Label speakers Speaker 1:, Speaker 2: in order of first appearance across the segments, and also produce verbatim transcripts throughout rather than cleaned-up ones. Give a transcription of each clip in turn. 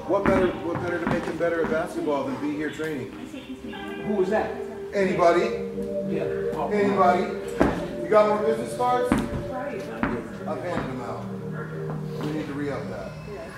Speaker 1: What better, what better to make him better at basketball than be here training?
Speaker 2: Who was that?
Speaker 1: Anybody?
Speaker 2: Yeah. Oh,
Speaker 1: Anybody? You got more business cards?
Speaker 3: Right.
Speaker 1: I've handed them out. We need to re-up that.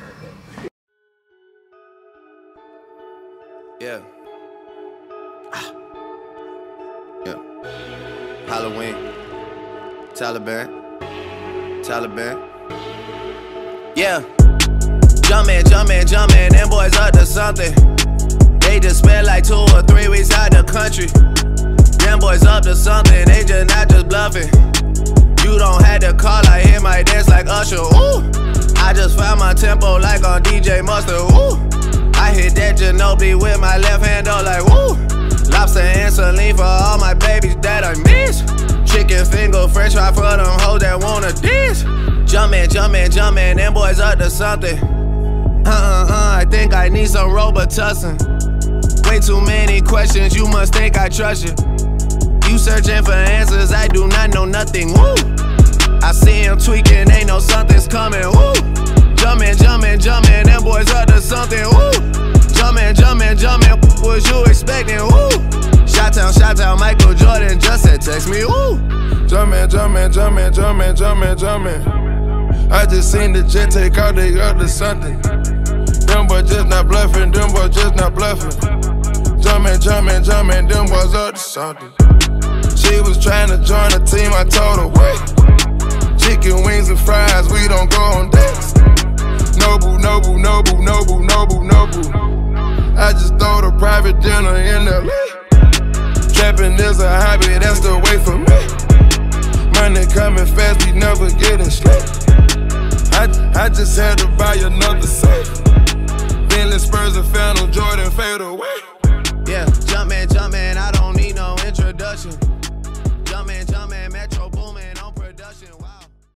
Speaker 4: Yeah. Ah. Yeah. Halloween. Taliban. Taliban. Yeah. Jumpin', jumpin', jumpin', them boys up to something. They just spent like two or three weeks out the country. Them boys up to something, they just not just bluffing. You don't have to call, I hear my dance like Usher, ooh. I just found my tempo like on D J Mustard, ooh. I hit that Ginobili with my left hand, though, like woo. Lobster and saline for all my babies that I miss. Chicken finger, french fry for them hoes that wanna diss. Jumpin', jumpin', jumpin', them boys up to something. Uh-uh-uh, I think I need some Robitussin. Way too many questions, you must think I trust you. You searching for answers, I do not know nothing, woo. I see him tweaking, they know something's coming, woo. Jumpin', jumpin', jumpin', them boys up to something, woo. Jumpin', jumpin', jumpin', what was you expecting, woo? Shot-town, shot-town, Michael Jordan just said text me, woo.
Speaker 5: Jumpin', jumpin', jumpin', jumpin', jumpin', jumpin'. I just seen the jet take out, they up to something. Them boys just not bluffing, them boys just not bluffing. Jumpin', jumpin', jumpin', them boys up to something. She was trying to join the team, I told her, wait. Chicken wings and fries, we don't go on dates. Noble, noble, noble, noble, noble, noble. I just throw the private dinner in L A. Trapping is a hobby, that's the way for me. Money coming fast, we never getting sleep. I, I just had to buy another safe.